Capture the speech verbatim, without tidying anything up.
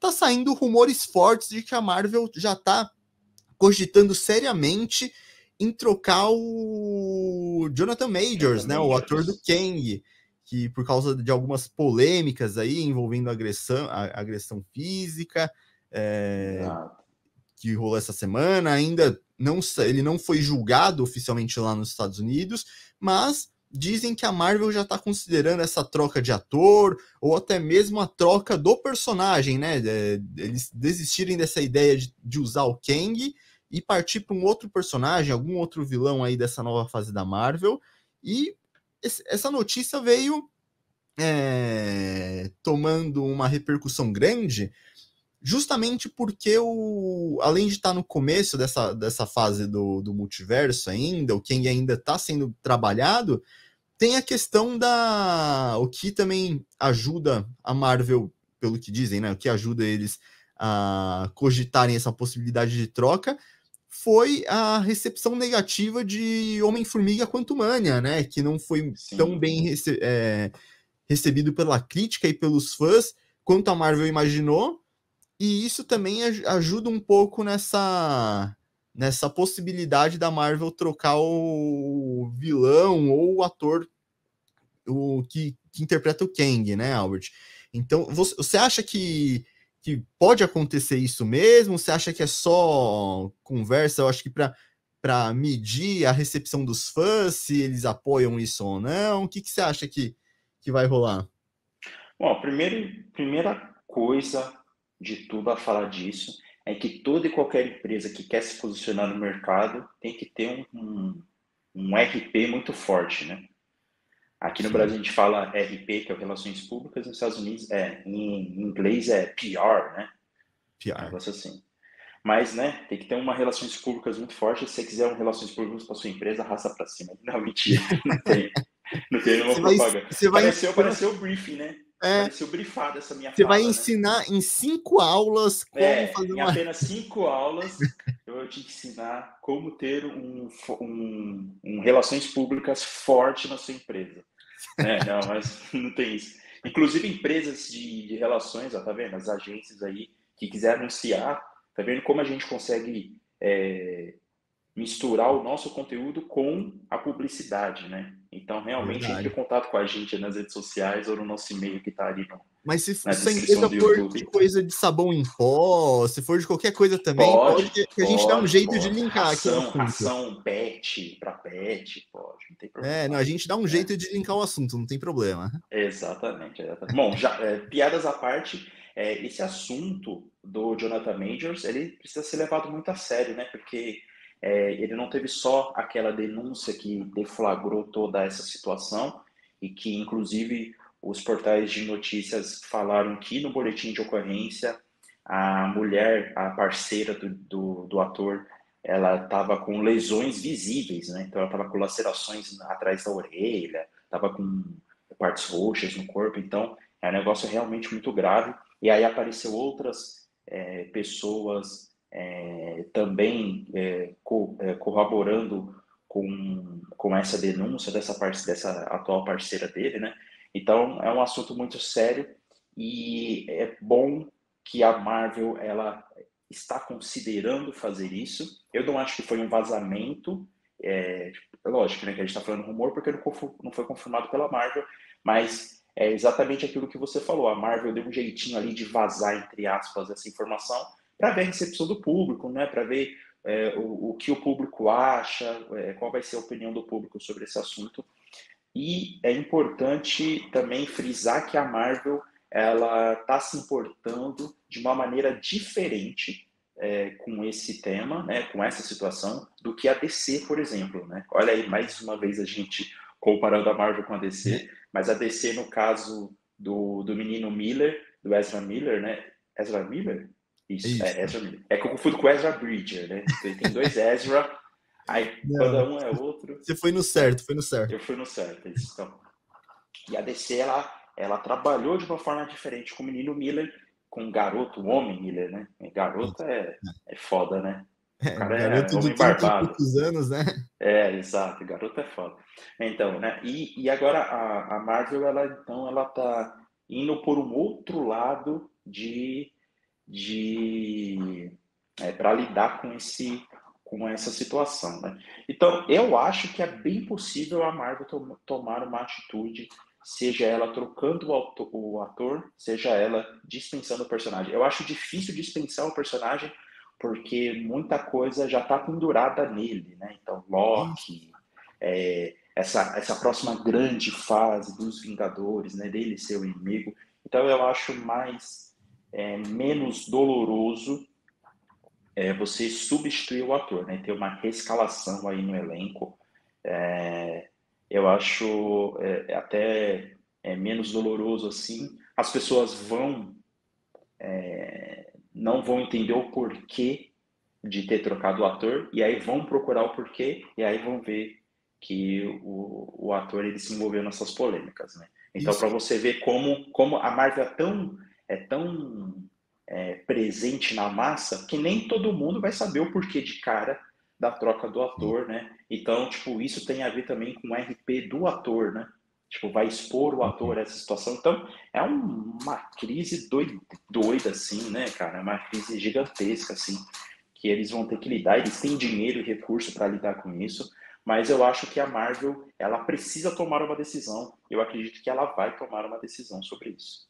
tá saindo rumores fortes de que a Marvel já tá cogitando seriamente em trocar o Jonathan Majors, né, o ator do Kang, que por causa de algumas polêmicas aí envolvendo agressão, agressão física, é, que rolou essa semana, ainda não, ele não foi julgado oficialmente lá nos Estados Unidos, mas dizem que a Marvel já está considerando essa troca de ator, ou até mesmo a troca do personagem, né? Eles desistirem dessa ideia de, de usar o Kang e partir para um outro personagem, algum outro vilão aí dessa nova fase da Marvel. E esse, essa notícia veio é, tomando uma repercussão grande, justamente porque, o, além de estar no começo dessa, dessa fase do, do multiverso ainda, o Kang ainda está sendo trabalhado, tem a questão da... O que também ajuda a Marvel, pelo que dizem, né? O que ajuda eles a cogitarem essa possibilidade de troca foi a recepção negativa de Homem-Formiga Quantumania, né? Que não foi Sim. tão bem rece é, recebido pela crítica e pelos fãs quanto a Marvel imaginou. E isso também ajuda um pouco nessa... nessa possibilidade da Marvel trocar o vilão ou o ator o que, que interpreta o Kang, né, Albert? Então, você, você acha que, que pode acontecer isso mesmo? Você acha que é só conversa? Eu acho que para medir a recepção dos fãs, se eles apoiam isso ou não, o que, que você acha que, que vai rolar? Bom, primeiro, primeira coisa de tudo a falar disso é que toda e qualquer empresa que quer se posicionar no mercado tem que ter um, um, um R P muito forte, né? Aqui no Sim. Brasil a gente fala R P, que é o Relações Públicas, nos Estados Unidos, é, em inglês é P R, né? P R. Um negócio assim. Mas, né, tem que ter uma Relações Públicas muito forte. Se você quiser um Relações Públicas para sua empresa, raça para cima. Não, mentira, não tem. Não tem nenhuma você propaganda. Vai, você pareceu, vai... pareceu o briefing, né? É, pareceu brifado essa minha Você fala, vai ensinar né? em cinco aulas como é, fazer em uma... apenas cinco aulas, eu vou te ensinar como ter um, um, um relações públicas forte na sua empresa. Né? Não, mas não tem isso. Inclusive empresas de, de relações, ó, tá vendo? As agências aí que quiser anunciar, tá vendo como a gente consegue é, misturar o nosso conteúdo com a publicidade, né? Então, realmente, Verdade. entre em contato com a gente nas redes sociais ou no nosso e-mail que tá ali no, Mas se, na se a descrição empresa do for YouTube. de coisa de sabão em pó, se for de qualquer coisa também, Pode, pode que pode, a gente dá um jeito pode. de linkar ração, aqui o assunto. Ração pet, para pet, pode, não tem problema. É, não, a gente dá um é. jeito de linkar o assunto, não tem problema. Exatamente, exatamente. Bom, já, é, piadas à parte, é, esse assunto do Jonathan Majors, ele precisa ser levado muito a sério, né? Porque é, ele não teve só aquela denúncia que deflagrou toda essa situação e que, inclusive, os portais de notícias falaram que no boletim de ocorrência a mulher, a parceira do, do, do ator, ela estava com lesões visíveis, né? Então ela estava com lacerações atrás da orelha, estava com partes roxas no corpo, então é um negócio realmente muito grave. E aí apareceu outras é, pessoas é, também é, co, é, corroborando com, com essa denúncia dessa, parte, dessa atual parceira dele, né? Então é um assunto muito sério e é bom que a Marvel ela está considerando fazer isso. Eu não acho que foi um vazamento, é, lógico, né, que a gente está falando rumor porque não foi confirmado pela Marvel, mas é exatamente aquilo que você falou. A Marvel deu um jeitinho ali de vazar, entre aspas, essa informação para ver a recepção do público, né, para ver é, o, o que o público acha, é, qual vai ser a opinião do público sobre esse assunto. E é importante também frisar que a Marvel ela está se importando de uma maneira diferente é, com esse tema, né, com essa situação, do que a D C, por exemplo. Né? Olha aí, mais uma vez a gente comparando a Marvel com a D C, mas a D C, no caso do, do menino Miller, do Ezra Miller, né? Ezra Miller? Isso, Isso. É, Ezra Miller. É que eu confundo com Ezra Bridger, né? Tem dois Ezra, aí Não, cada um é outro. Você foi no certo, foi no certo. Eu fui no certo, isso. Então, e a D C, ela, ela trabalhou de uma forma diferente com o menino Miller, com o garoto, o homem Miller, né? Garoto é, é foda, né? É, o cara garoto é homem de trinta barbado. e poucos anos, né? É, exato, garoto é foda. Então, né? E, e agora a, a Marvel, ela então, ela tá indo por um outro lado de, de é, para lidar com esse com essa situação, né? Então, eu acho que é bem possível a Marvel to tomar uma atitude, seja ela trocando o, auto o ator, seja ela dispensando o personagem. Eu acho difícil dispensar o personagem porque muita coisa já está pendurada nele, né? Então, Isso. Loki, é, essa, essa próxima grande fase dos Vingadores, né? Dele ser o inimigo. Então, eu acho mais é, menos doloroso é, você substituir o ator, né? Ter uma reescalação aí no elenco. É, eu acho é, até é, menos doloroso assim. As pessoas vão não vão entender o porquê de ter trocado o ator e aí vão procurar o porquê e aí vão ver que o, o ator ele se envolveu nessas polêmicas, né? Então, Isso. para você ver como, como a Marvel é tão, é tão é, presente na massa que nem todo mundo vai saber o porquê de cara da troca do Sim. ator, né? Então, tipo, isso tem a ver também com o R P do ator, né? Tipo, vai expor o ator Uhum. a essa situação. Então, é um, uma crise doida, doida, assim, né, cara? É uma crise gigantesca, assim, que eles vão ter que lidar. Eles têm dinheiro e recurso para lidar com isso, mas eu acho que a Marvel, ela precisa tomar uma decisão. Eu acredito que ela vai tomar uma decisão sobre isso.